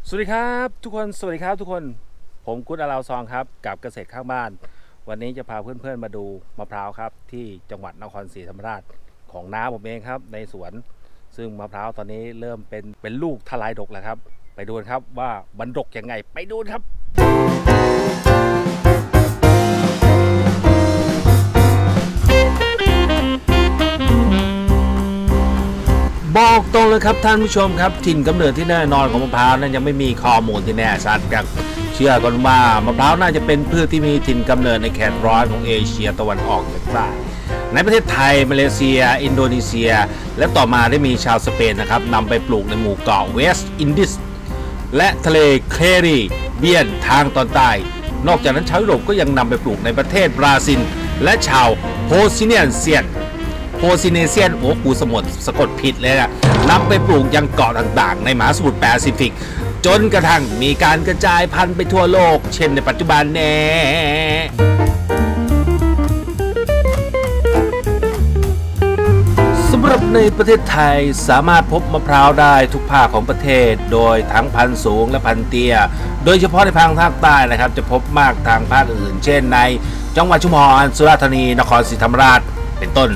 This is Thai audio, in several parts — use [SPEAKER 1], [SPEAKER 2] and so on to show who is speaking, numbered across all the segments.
[SPEAKER 1] สวัสดีครับทุกคนสวัสดีครับทุกคนผมกุ๊ดอาลาวซองครับกับเกษตรข้างบ้านวันนี้จะพาเพื่อนๆมาดูมะพร้าวครับที่จังหวัดนครศรีธรรมราชของน้าผมเองครับในสวนซึ่งมะพร้าวตอนนี้เริ่มเป็นลูกทลายดกแล้วครับไปดูครับว่าบรรดกยังไงไปดูครับบอกตรงเลยครับท่านผู้ชมครับถิ่นกำเนิดที่แน่นอนของมะพร้าวนั้นยังไม่มีข้อมูลที่แน่ชัดครับเชื่อกันว่ามะพร้าวน่าจะเป็นพืชที่มีถิ่นกำเนิดในแถบร้อนของเอเชียตะวันออกเฉียงใต้ในประเทศไทยมาเลเซียอินโดนีเซียและต่อมาได้มีชาวสเปนนะครับนำไปปลูกในหมู่เกาะเวสต์อินดิสและทะเลแคริเบียนทางตอนใต้นอกจากนั้นชาวยุโรปก็ยังนำไปปลูกในประเทศบราซิลและชาวโพซิเนีเซียนโอ้กูสะกดผิดเลยนะนำไปปลูกยังเกาะต่างๆในมหาสมุทรแปซิฟิกจนกระทั่งมีการกระจายพันธุ์ไปทั่วโลกเช่นในปัจจุบันแน่สำหรับในประเทศไทยสามารถพบมะพร้าวได้ทุกภาคของประเทศโดยทั้งพันธุ์สูงและพันธุ์เตี้ยโดยเฉพาะในภาคใต้นะครับจะพบมากทางภาคอื่นเช่นในจังหวัดชุมพรสุราษฎร์ธานีนครศรีธรรมราชเป็นต้น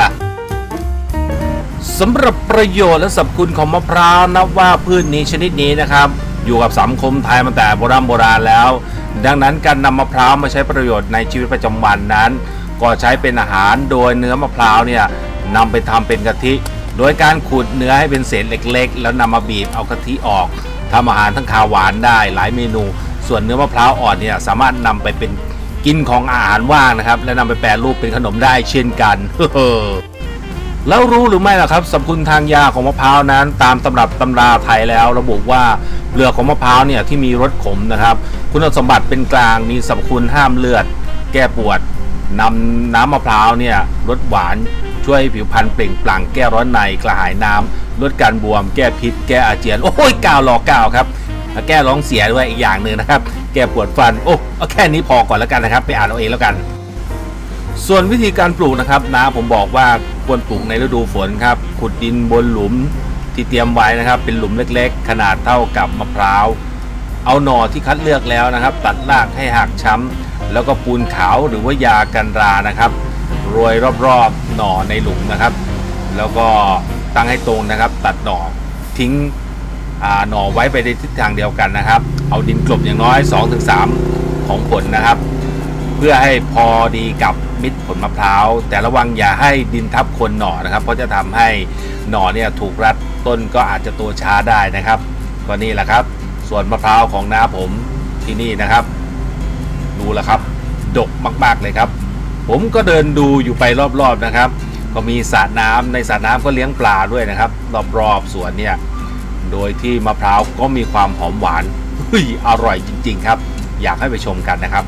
[SPEAKER 1] สำหรับประโยชน์และสรรพคุณของมะพร้าวนับว่าพืชนี้ชนิดนี้นะครับอยู่กับสังคมไทยมาแต่โบราณแล้วดังนั้นการนำมะพร้าวมาใช้ประโยชน์ในชีวิตประจำวันนั้นก็ใช้เป็นอาหารโดยเนื้อมะพร้าวเนี่ยนำไปทำเป็นกะทิโดยการขูดเนื้อให้เป็นเศษเล็กๆแล้วนำมาบีบเอากะทิออกทำอาหารทั้งคาวหวานได้หลายเมนูส่วนเนื้อมะพร้าวอ่อนเนี่ยสามารถนำไปเป็นกินของอาหารว่างนะครับและนำไปแปรรูปเป็นขนมได้เช่นกัน แล้วรู้หรือไม่ล่ะครับสรรพคุณทางยาของมะพร้าวนั้นตามตำรับตำราไทยแล้วระบุว่าเปลือกของมะพร้าวเนี่ยที่มีรสขมนะครับคุณสมบัติเป็นกลางมีสรรพคุณห้ามเลือดแก้ปวดนำน้ำมะพร้าวเนี่ยรสหวานช่วยผิวพรรณเปล่งปลั่งแก้ร้อนในกระหายน้ำลดการบวมแก้พิษแก้อาเจียนโอ้ยกาวหลอกกาวครับแก้ร้องเสียด้วยอีกอย่างหนึ่งนะครับแก้ปวดฟันโอ้เอาแค่นี้พอก่อนแล้วกันนะครับไปอ่านเอาเองแล้วกันส่วนวิธีการปลูกนะครับนะผมบอกว่าควรปลูกในฤดูฝนครับขุดดินบนหลุมที่เตรียมไว้นะครับเป็นหลุมเล็กๆขนาดเท่ากับมะพร้าวเอาหน่อที่คัดเลือกแล้วนะครับตัดรากให้หักช้ำแล้วก็ปูนขาวหรือว่ายากันรานะครับโรยรอบๆหน่อในหลุมนะครับแล้วก็ตั้งให้ตรงนะครับตัดหน่อทิ้งหน่อไว้ไปในทิศทางเดียวกันนะครับเอาดินกลบอย่างน้อย 2-3 ของผลนะครับเพื่อให้พอดีกับมิตรผลมะพร้าวแต่ระวังอย่าให้ดินทับโคนหน่อนะครับเพราะจะทำให้หน่อเนี่ยถูกรัดต้นก็อาจจะตัวช้าได้นะครับก็นี่แหละครับส่วนมะพร้าวของน้าผมที่นี่นะครับดูแล้วครับดกมากๆเลยครับผมก็เดินดูอยู่ไปรอบๆนะครับก็มีสระน้ำในสระน้ำก็เลี้ยงปลาด้วยนะครับรอบๆสวนเนี่ยโดยที่มะพร้าวก็มีความหอมหวานอร่อยจริงๆครับอยากให้ไปชมกันนะครับ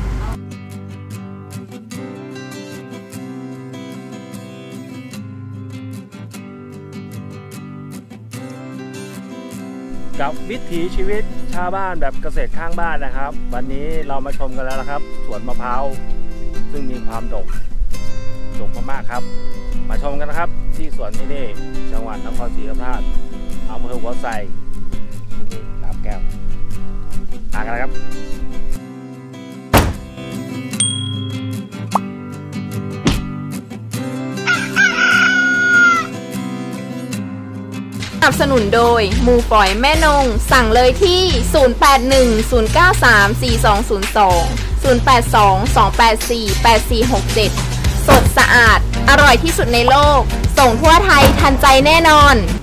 [SPEAKER 1] กับวิถีชีวิตชาวบ้านแบบเกษตรข้างบ้านนะครับวันนี้เรามาชมกันแล้วนะครับสวนมะพร้าวซึ่งมีความดกมากๆครับมาชมกันนะครับที่สวนที่นี่จังหวัดนครศรีธรรมราชอำเภอหัวไซที่นี่ลาดแก้วมากันนะครับ
[SPEAKER 2] สนับสนุนโดยหมูฝอยแม่นงสั่งเลยที่ 0810934202 082-284-8467 สดสะอาดอร่อยที่สุดในโลกส่งทั่วไทยทันใจแน่นอน